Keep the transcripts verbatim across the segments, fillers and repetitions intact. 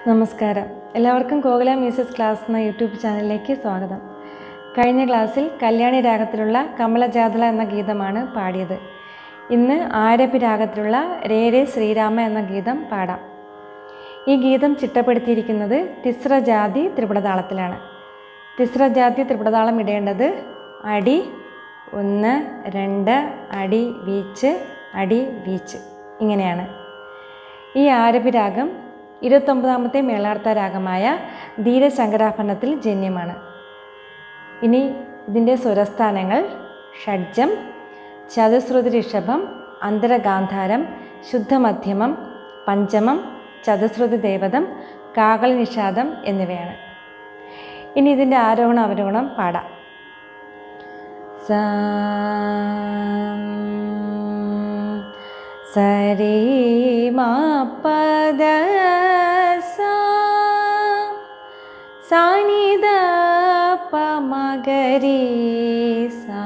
നമസ്കാരം. എല്ലാവർക്കും Kokila music class എന്ന യൂട്യൂബ് ചാനലിലേക്ക് സ്വാഗതം. കഴിഞ്ഞ ക്ലാസ്സിൽ കല്യാണി രാഗത്തിലുള്ള കമലജാതല എന്ന ഗീതമാണ് പാടിയത്. ഇന്ന് ആരഭി രാഗത്തിലുള്ള രേ രേ ശ്രീരാമ എന്ന ഗീതം പാടാം. ഈ ഗീതം ചിട്ടപ്പെടുത്തിയിരിക്കുന്നത് തിസ്രജാതി ത്രിപുടതാളത്തിലാണ്. തിസ്രജാതി ത്രിപുടതാളം ഇടേണ്ടത് അടി ഒന്ന് രണ്ട് അടി വീച്ച് അടി വീച്ച് ഇങ്ങനെയാണ്. ഈ ആരഭി രാഗം ഇരുപത്തൊമ്പതാമത്തെ മേളാർത്ത രാഗമായ ധീരശങ്കരാഭരണത്തിൽ ജന്യമാണ്. ഇനി ഇതിൻ്റെ സ്വരസ്ഥാനങ്ങൾ ഷഡ്ജം, ചതുശ്രുതി ഋഷഭം, അന്തരഗാന്ധാരം, ശുദ്ധമധ്യമം, പഞ്ചമം, ചതുശ്രുതി ദേവതം, കാകള നിഷാദം എന്നിവയാണ്. ഇനി ഇതിൻ്റെ ആരോഹണ അവരോഹണം പാടാം. സ സരി മാ പദ സാ സാനി ദ പ മഗരി സാ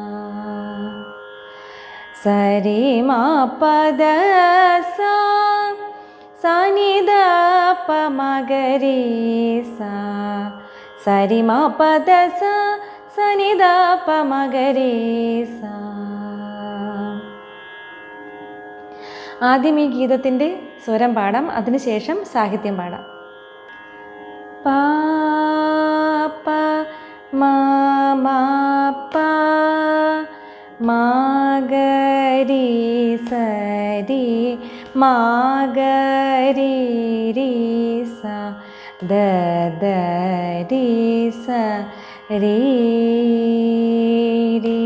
സരി മാ പദ സാ സാനി ദ പ മഗരി സാ സരി മാ പദ സാ സാനി ദ പ മഗരി സാ. ആദ്യം ഈ ഗീതത്തിൻ്റെ സ്വരം പാടാം, അതിനുശേഷം സാഹിത്യം പാടാം. പാ പ മാ മാ പാ മാ ഗരി സരി മാ ഗരി രി സ ദ ദ രി സ രി രി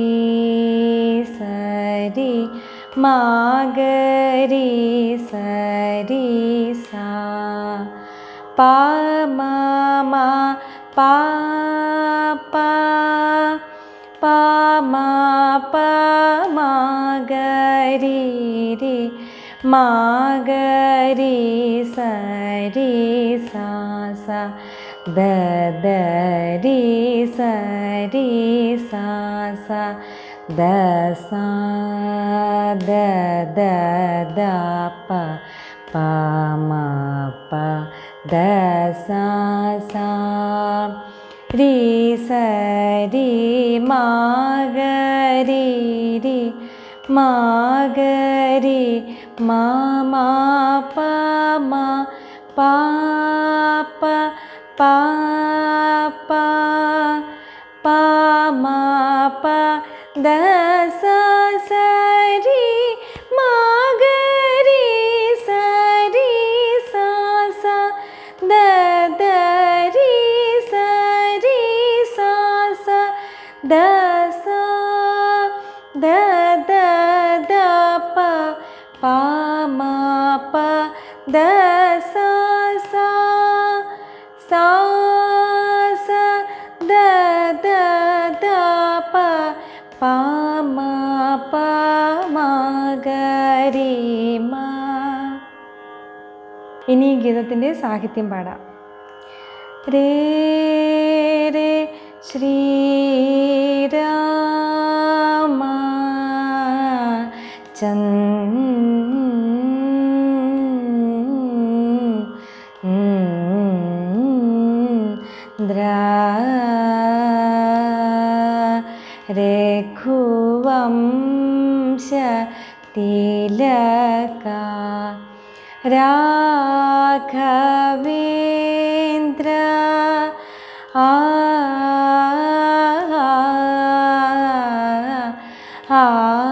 സരി മാ ഗരി സരി സാ പാ മാ മാ പാ പാ പാ മാ പ മാ ഗരി രി മാ ഗരി സരി സാ സാ ദ ദ രി സരി സാ സാ ദ സാ ദ ദ ദ പ പ മ പ ദ സാ സാ രി സരി മാ ഗരി രി മാ ഗരി മാ മാ പ മാ പാ പ പാ പ പാ മാ പ ദ സാ സരി മാ ഗരി സരി സാ സാ ദ ദ രി സരി സാ സാ ദ സാ ദ ദ ദ പ പാ മാ പ ദ സാ സാ സാ സാ ദ ദ ദ പ പാ മാ പ മാ ഗരി മാ. ഇനി ഈ ഗീതത്തിൻ്റെ സാഹിത്യം പാടാം. രേ രേ ശ്രീരാമ ചന്ദ്ര രഘുവംശ തിലക രാഘവേന്ദ്ര ആ ആ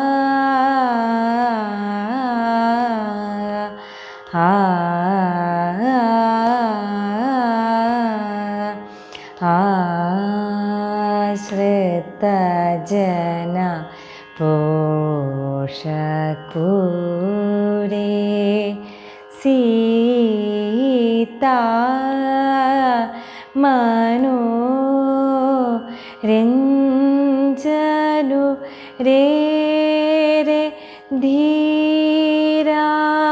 ആശ്രിത ജന പോഷകൂരേ സീതാ മനോ രഞ്ജനു രേ രേ ധീരാ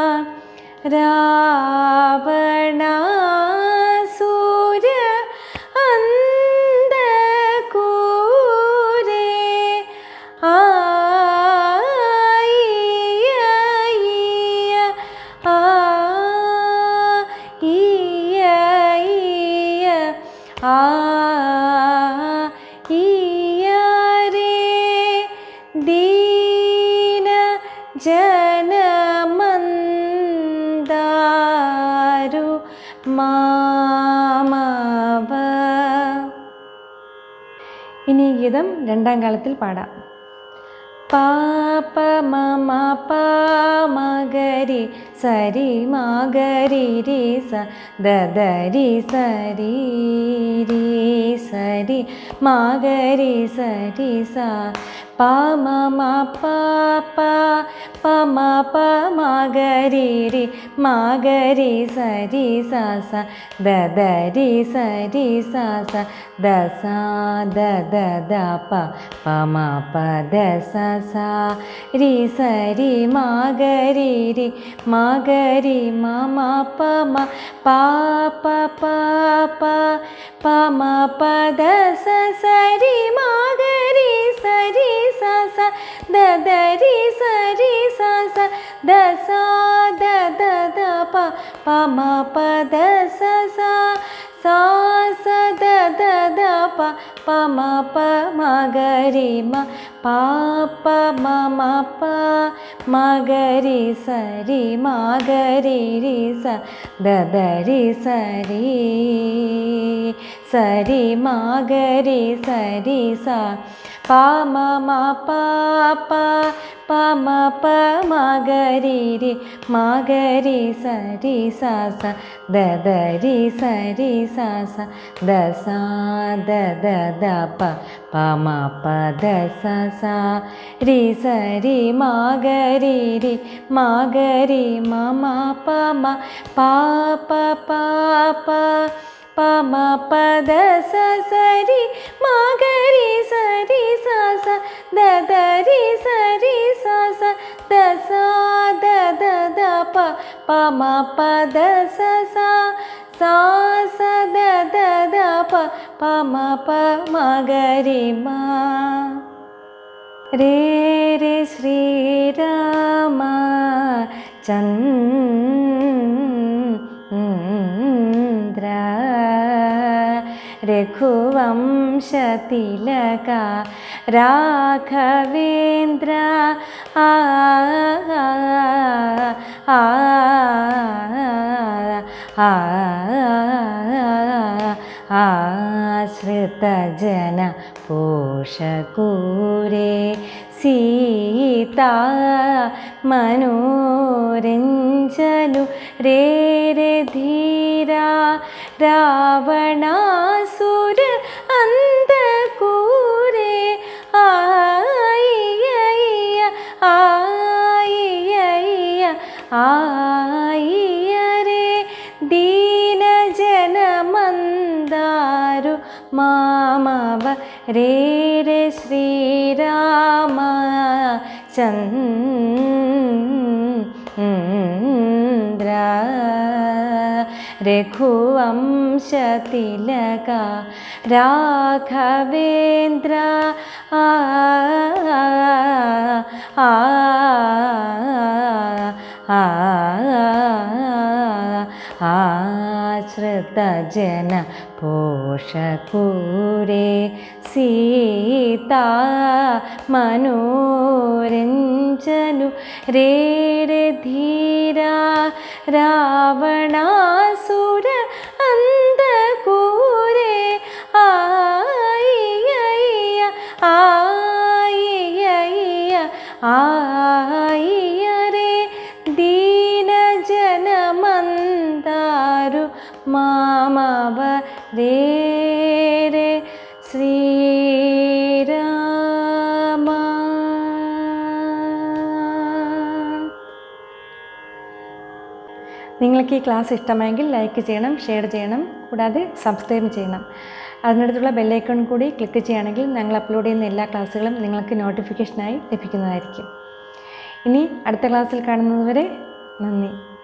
രാവണാസുര അന്തകൂരേ ആയിയ ആ ഈയ ആ ഇയരേ ദീന ജനമന്ദാരു മാമവ. ഇനി ഈ ഗീതം രണ്ടാം കാലത്തിൽ പാടാം. പാപ മമ പാമഗരി സരി മഗരി രി സ ദദരി സരി രി സരി മഗരി സരി സ പ മമ പാപ പ മ പ മഗരി രി മഗരി സരി സ സ ദദരി സരി സ സ ദ സ ദ ദ ദ പ പ മ പ ദ സ സ രി സരി മഗരി രി മഗരി മ മ പ മ പ പ പ പ പ മ പ ദ സ സരി മഗരി സരി സ സ ദ ദ രി സരി സ സ ദ സ ദ ദ ദ പ പ മ പ ദ സ സ sa sa da da da pa pa ma pa ma ga ri ma pa pa ma ma pa ma ga ri sa ri ma ga ri ri sa da da ri sa ri sa ri ma ga ri sa ri sa pa ma ma pa pa pa ma pa ma ga ri ri ma ga ri sa ri sa sa da da ri sa ri sa sa da sa da da da pa pa ma pa da sa sa ri sa ri ma ga ri ri ma ga ri ma ma pa ma pa pa pa pa pa ma pa da sa sa ri ma ga ri sa ri sa sa da da ri sa ri sa sa da sa da da da pa pa ma pa da sa sa sa sa da da da pa pa ma pa ma ga ri ma re re Shri Rama Chandra Raghuvamshatilaka Raghavendra a a a Ashrita jana poshakure Sita manoranjanu re re dhira Ravanasura andakure aiyaiya aiyaiya aiyare dina janamandaru mamava re re Shri Rama Chandra Raghuvamshatilaka Raghavendra a a a Ashrita jana poshakure Sita manoranjanu re re dhira Ravanasura andakure aiyaiya aiyaiya aiyare dina janamandaru mamava re re Shri Rama. നിങ്ങൾക്ക് ഈ class ഇഷ്ടമായെങ്കിൽ like ചെയ്യണം, share ചെയ്യണം, കൂടാതെ subscribe ചെയ്യണം. അതിനടുത്തുള്ള bell icon കൂടി click ചെയ്യുകയാണെങ്കിൽ ഞങ്ങൾ അപ്ലോഡ് ചെയ്യുന്ന എല്ലാ ക്ലാസ്സുകളും നിങ്ങൾക്ക് നോട്ടിഫിക്കേഷനായി ലഭിക്കുന്നതായിരിക്കും. ഇനി അടുത്ത ക്ലാസ്സിൽ കാണുന്നതുവരെ നന്ദി.